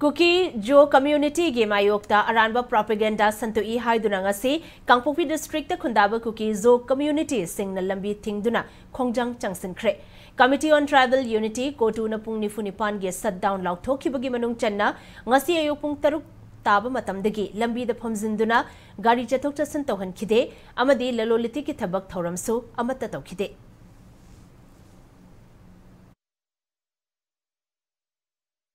Kuki Jo Community Game Ayokta Aranba Propaganda Santui Haidunangasi Kangpopi District Kundaba Kuki Jo Community Singna Lambi Thingduna Khongjang Changsinkhre Committee on Tribal Unity Kotuna Pung Nifunipan ge shut down Lauthoki Bagi Manung Channa Ngasi Ayok Pung Taruk Taba Matamdagi Lambi the Phomzinduna Gari Chatok Chasan Tohan Kide Amadi Laloliti Ki Tabak Thoramsu Amata Tokide